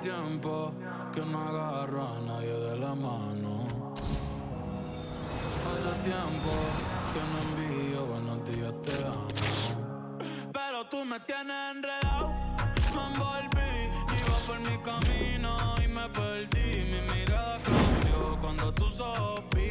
tiempo que no agarro a nadie de la mano. Hace tiempo que no envío buenos días, te amo. Pero tú me tienes enredado. Me envolví, iba por mi camino y me perdí. Mi mirada cambió cuando tus ojos vi